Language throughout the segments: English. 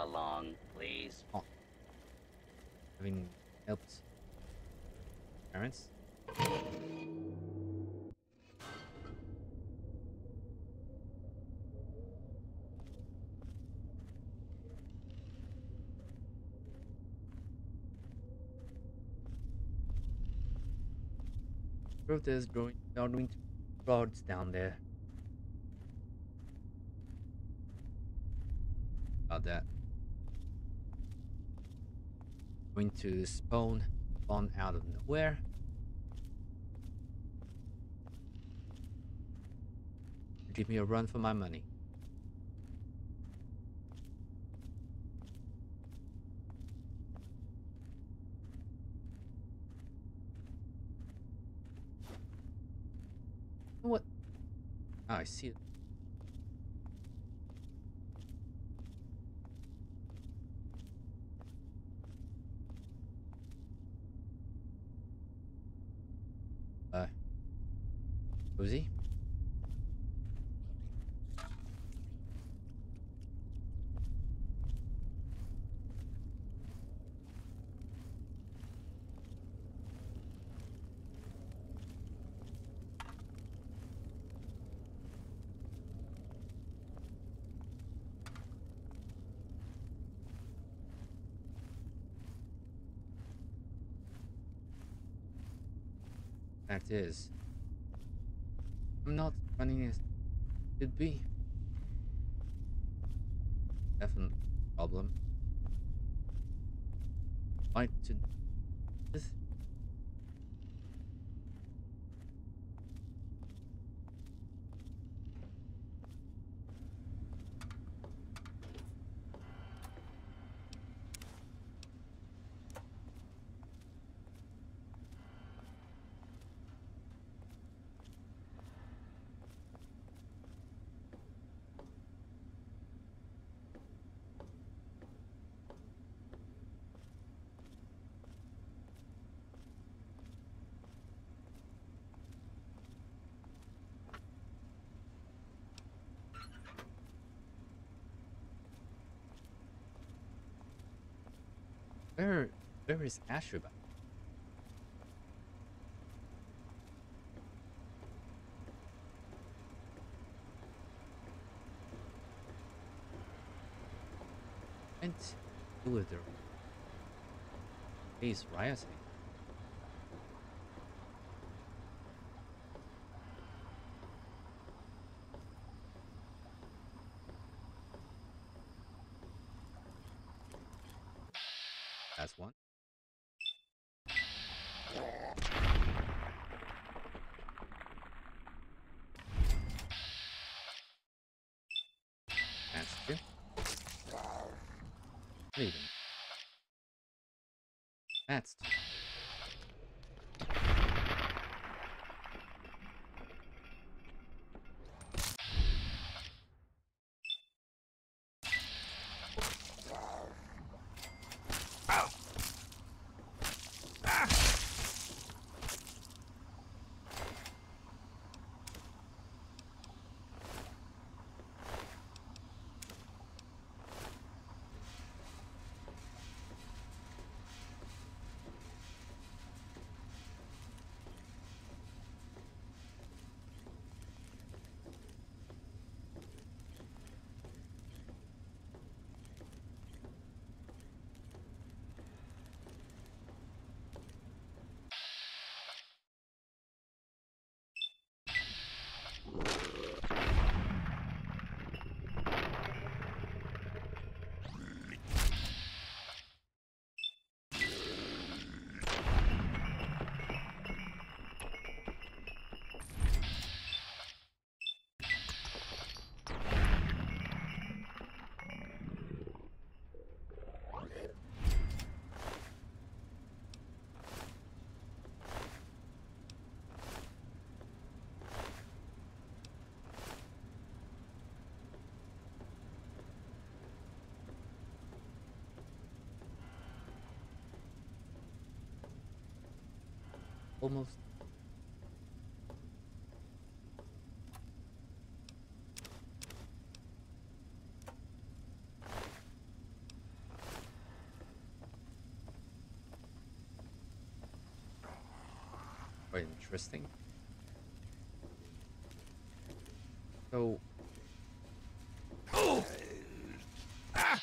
along, please? Oh, having helped parents. Truth is, going to roads down there. About that. Going to spawn out of nowhere. Give me a run for my money. What? Oh, I see it. Uzi? Fact is, I'm not running as should be. Definite problem. Like to this. Where is Ashur? And do with their face rioting. That's one. That's two. Leaving. That's two. Almost. quite interesting. So. Oh! Ah!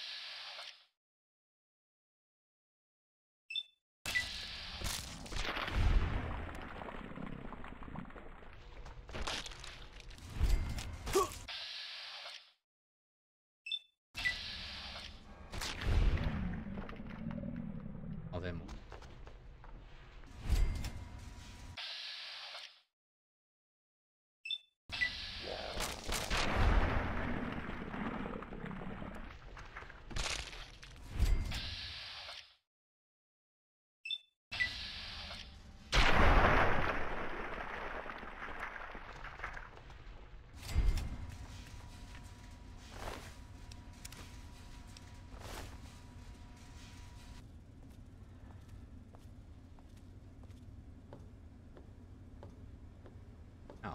Them. Oh.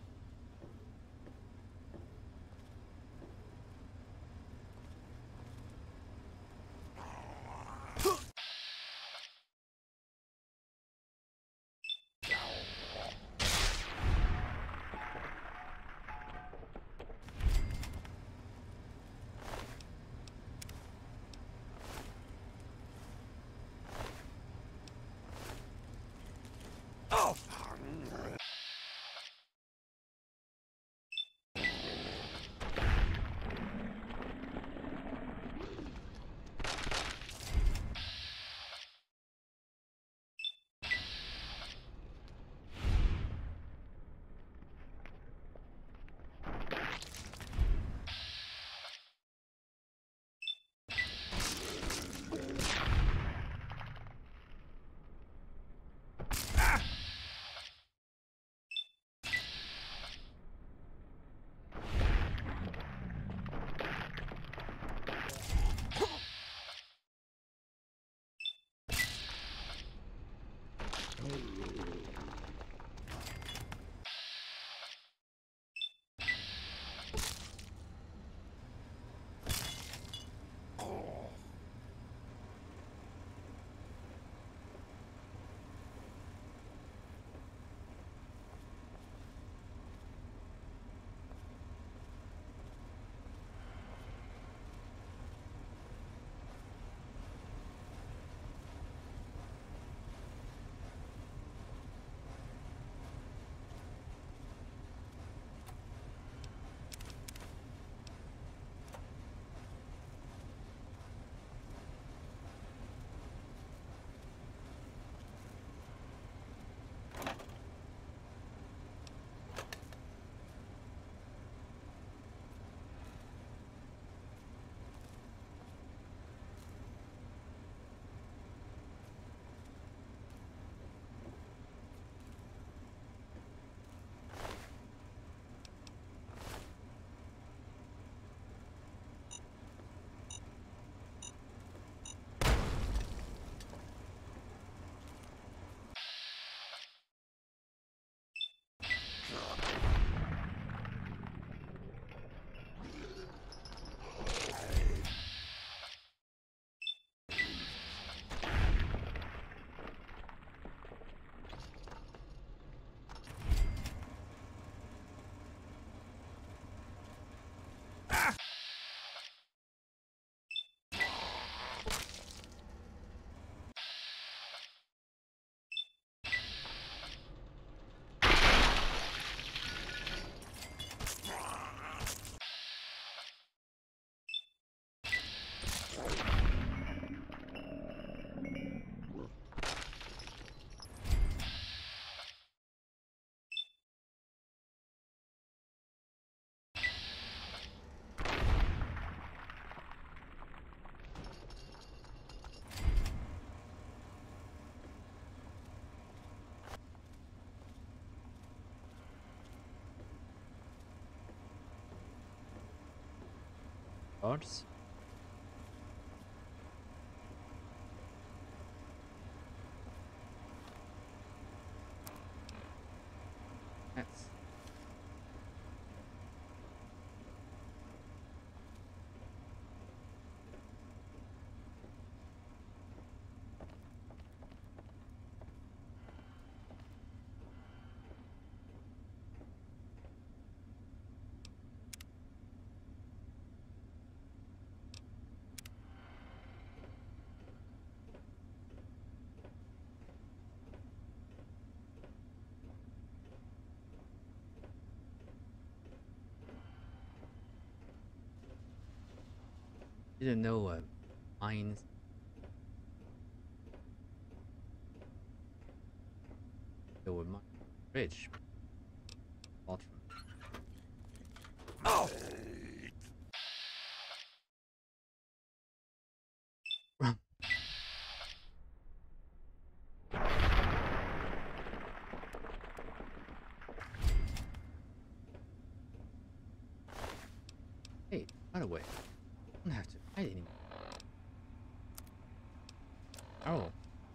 Cards. Yes. Didn't know mines. They were much rich. Bought from. Oh! Hey, by the way, I don't have to fight anymore. Oh.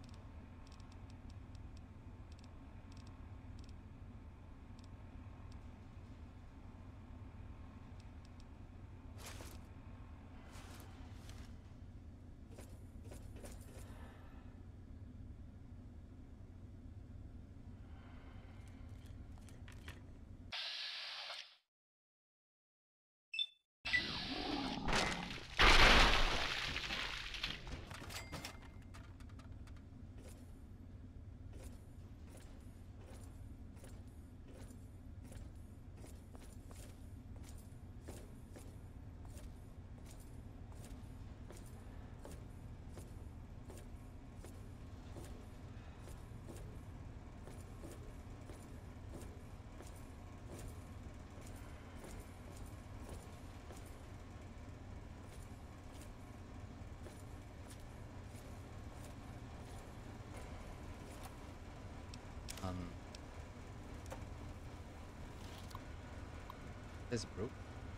This broke.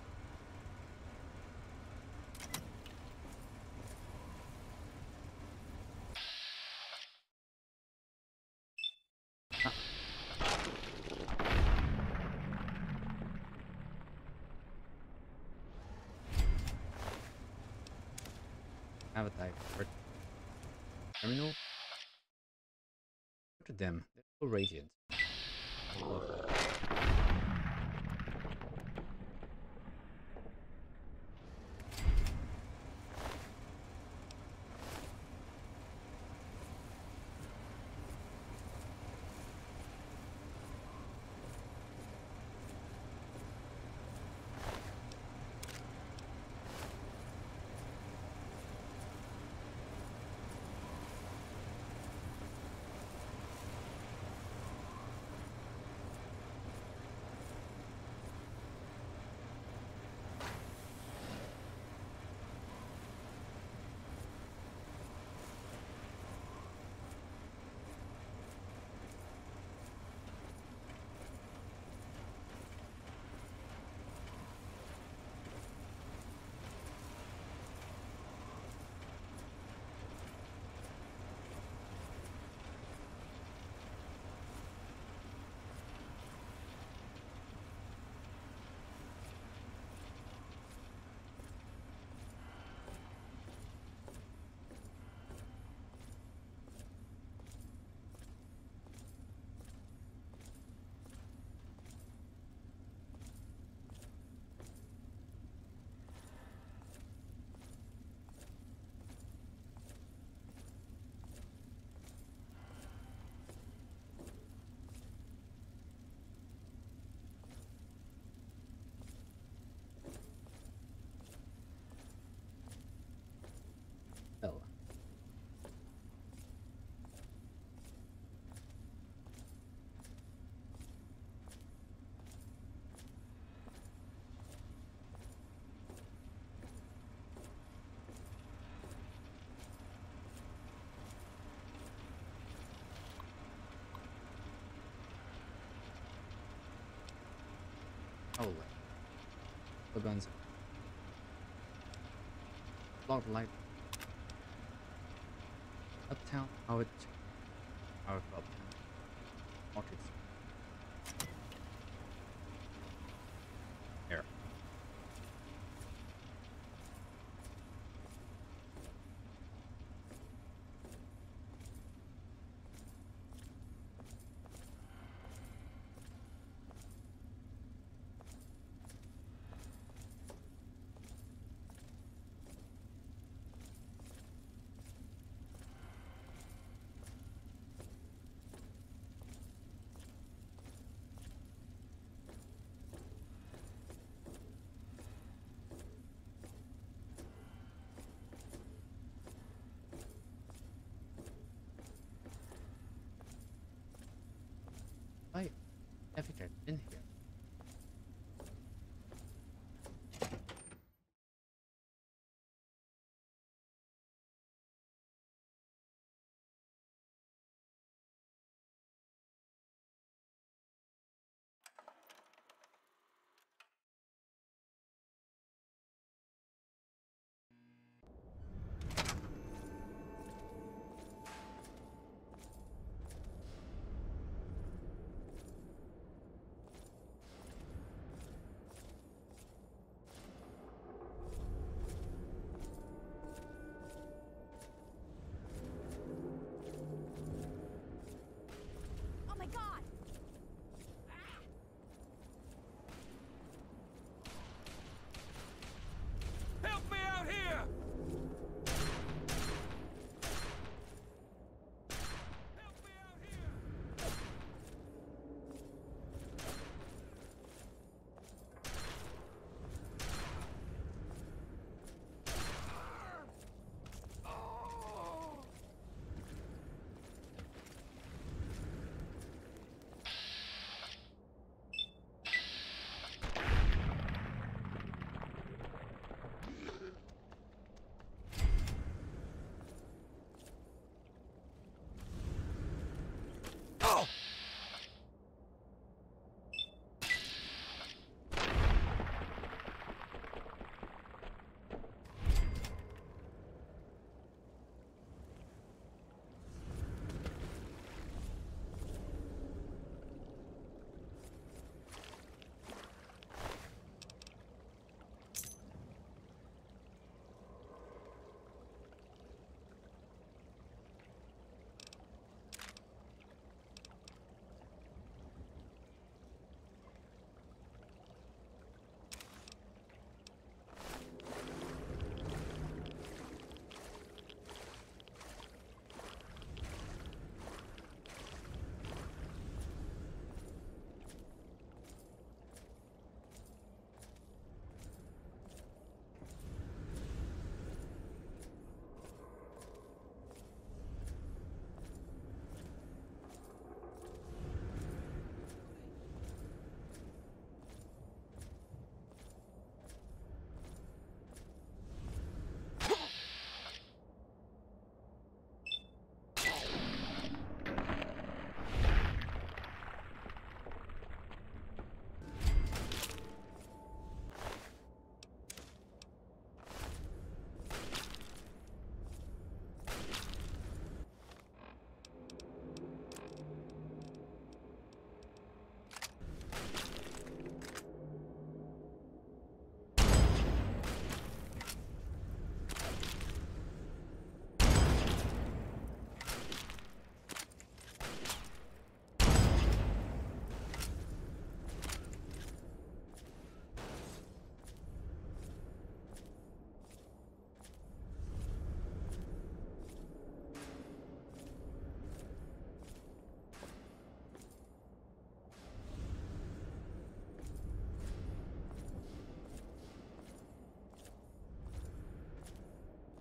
Ah. Have a divert terminal. Look at them. They're so radiant. Oh. Hell. Oh, the guns. Block light. Uptown. Our Uptown. Markets. Here.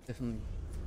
Definitely.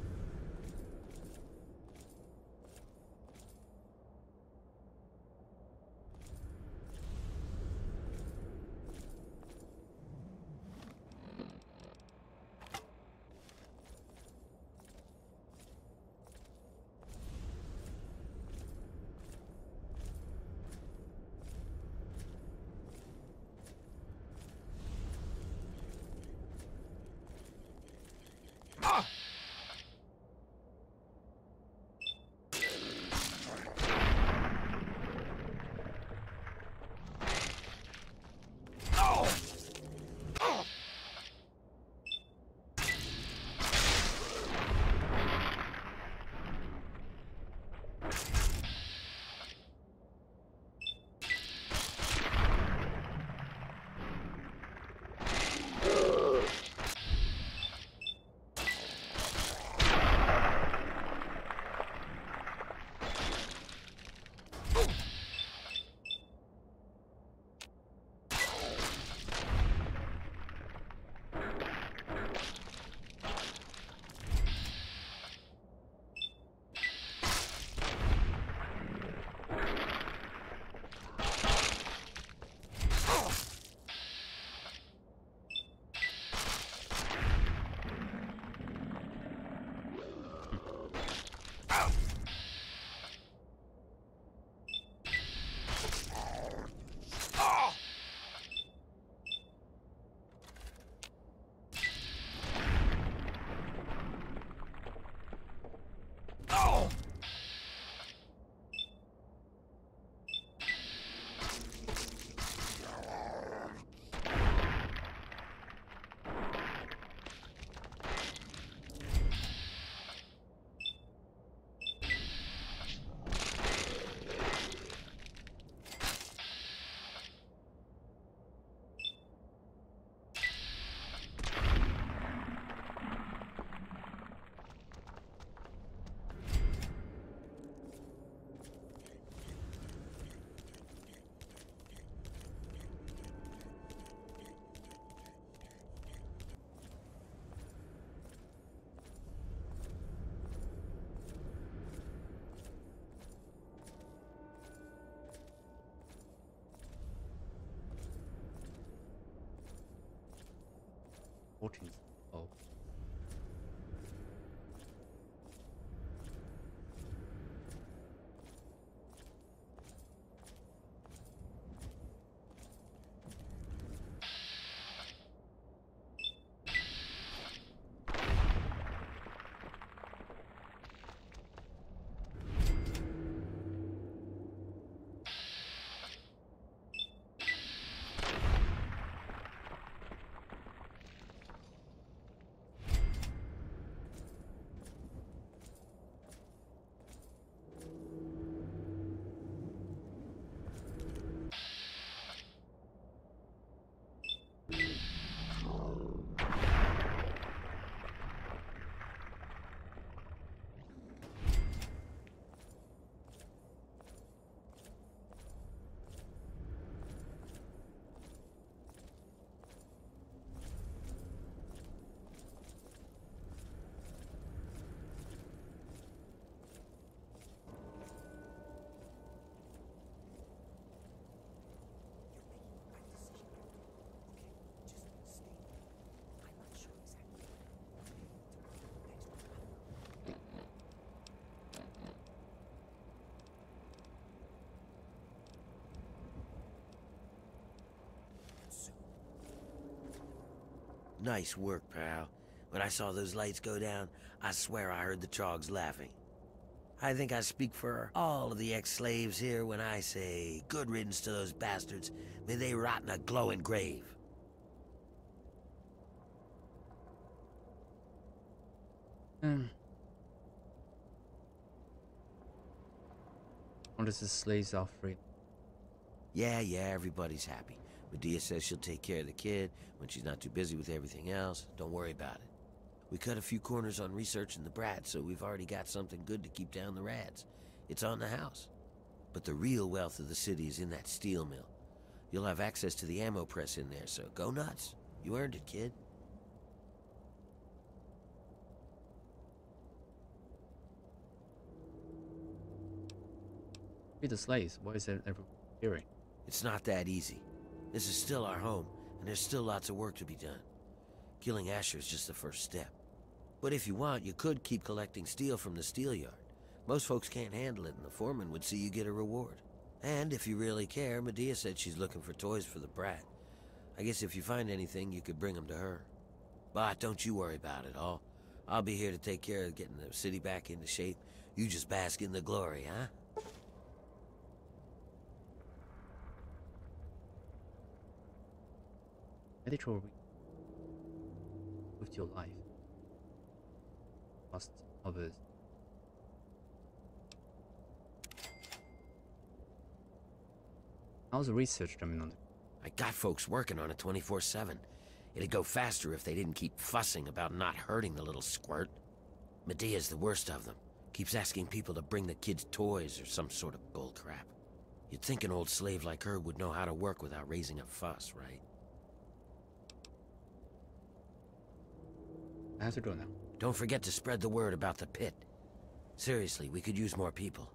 Oh. Nice work, pal. When I saw those lights go down, I swear I heard the Trogs laughing. I think I speak for all of the ex-slaves here when I say, good riddance to those bastards. May they rot in a glowing grave. What is the slaves are free? Yeah, everybody's happy. Midea says she'll take care of the kid when she's not too busy with everything else. Don't worry about it. We cut a few corners on researching the brats, so we've already got something good to keep down the rads. It's on the house. But the real wealth of the city is in that steel mill. You'll have access to the ammo press in there, so go nuts. You earned it, kid. Free the slaves. Why is everyone hearing? It's not that easy. This is still our home, and there's still lots of work to be done. Killing Ashur is just the first step. But if you want, you could keep collecting steel from the steel yard. Most folks can't handle it, and the foreman would see you get a reward. And if you really care, Midea said she's looking for toys for the brat. I guess if you find anything, you could bring them to her. But don't you worry about it all. I'll be here to take care of getting the city back into shape. You just bask in the glory, huh? Medical with your life. Must others. How's the research coming on? I got folks working on it 24/7. It'd go faster if they didn't keep fussing about not hurting the little squirt. Medea's the worst of them. Keeps asking people to bring the kids toys or some sort of bullcrap. You'd think an old slave like her would know how to work without raising a fuss, right? I have to go now. Don't forget to spread the word about the pit. Seriously, we could use more people.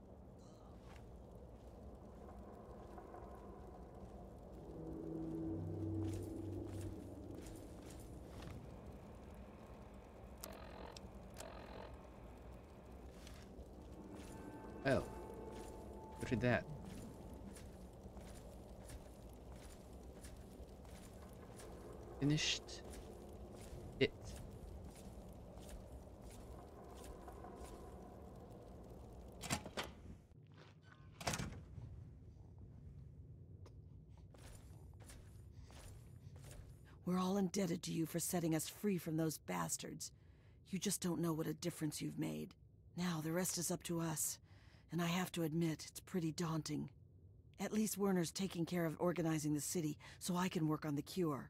Oh, look at that. Finished it. We're all indebted to you for setting us free from those bastards. You just don't know what a difference you've made. Now the rest is up to us. And I have to admit, it's pretty daunting. At least Wernher's taking care of organizing the city, so I can work on the cure.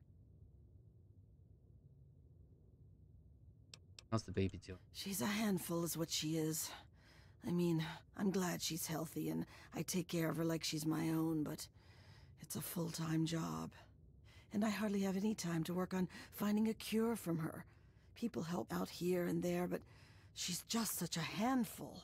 How's the baby doing? She's a handful is what she is. I mean, I'm glad she's healthy and I take care of her like she's my own, but it's a full-time job. And I hardly have any time to work on finding a cure from her. People help out here and there, but she's just such a handful.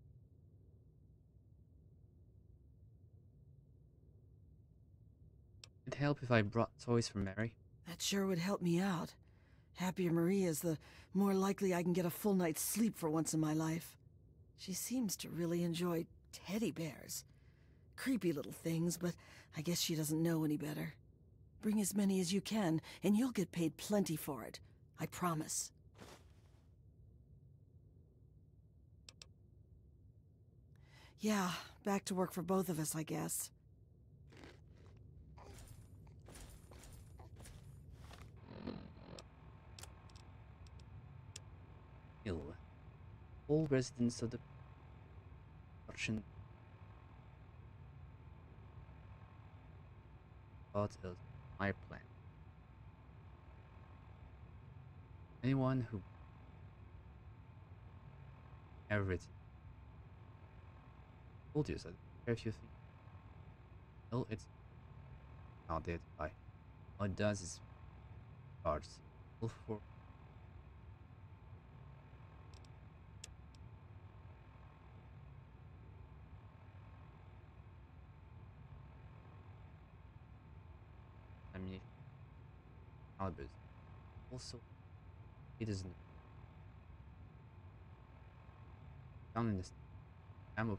It'd help if I brought toys for Mary. That sure would help me out. Happier Marie is, the more likely I can get a full night's sleep for once in my life. She seems to really enjoy teddy bears. Creepy little things, but I guess she doesn't know any better. Bring as many as you can, and you'll get paid plenty for it. I promise. Yeah, back to work for both of us, I guess. Ill. All residents of the production part of my plan. Anyone who everything told you so. If you think, well, it's not dead by. All it does is parts. Look for ammunition, calibers. Also, it isn't found in this ammo.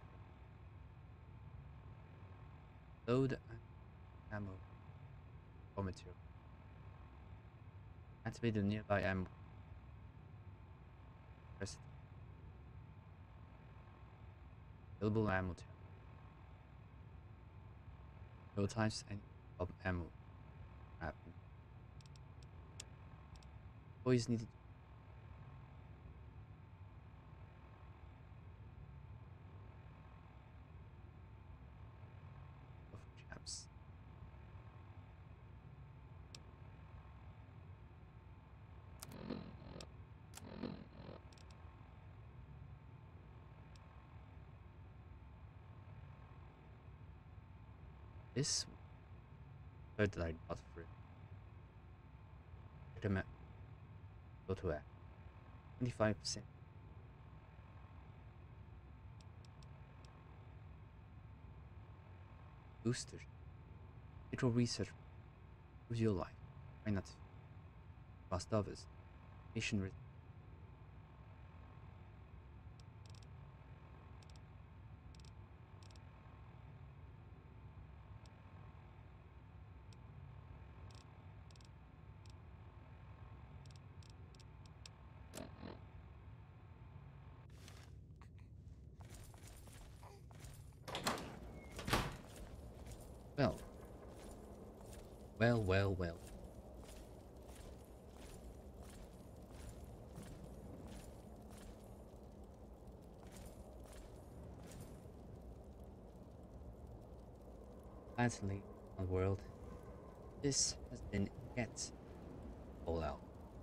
Load ammo or material. Activate the nearby ammo. Press available ammo tab. No types any of ammo. Always needed of chaps. This bird that I got free. Recommend go to 25%. booster. Digital research improves your life. Why not trust others? Patient risk. Well, well. Finally, our world, this has been yet all out.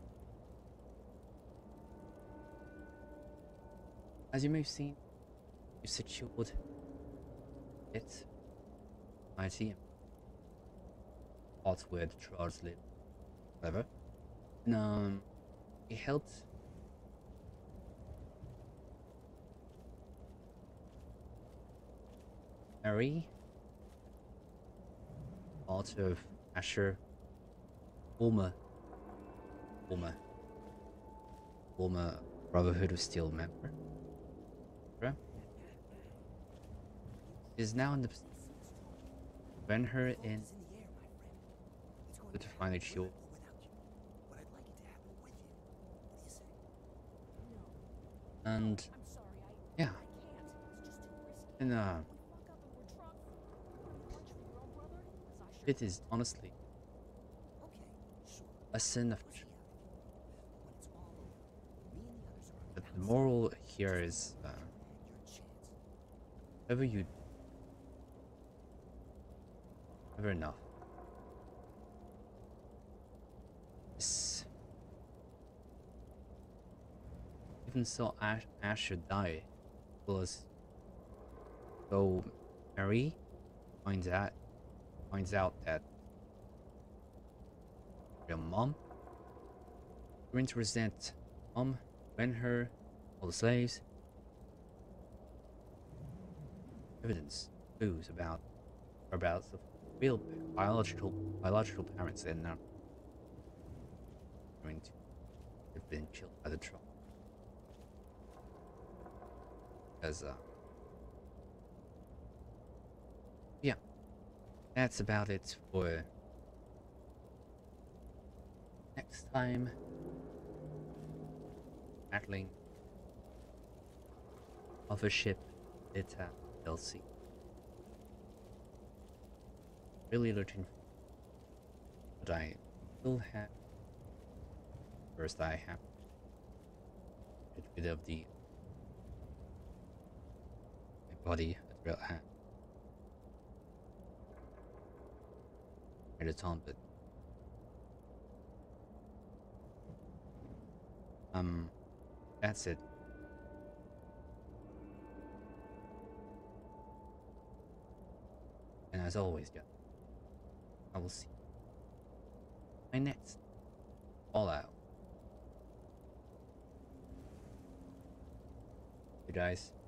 As you may have seen, you secured it, IT, parts where the Trogs live, whatever. And it helped Mary, part of Ashur, former Brotherhood of Steel member, is now in the Wernher and to find a shield. And yeah, and it is honestly a sin of. But the moral here is, whatever you, never enough. This, even so, Ashur died, was so Mary finds out that your mom going to resent mom, Wernher, all the slaves. Evidence, clues about the real biological parents, and going to have been killed by the troll. Because yeah, that's about it for next time. Battling of a ship, Into DLC. Really looking, but I still have. First, I have to get rid of my body at real hand. It's on, but that's it. And as always, guys, I will see my next All Out. You guys.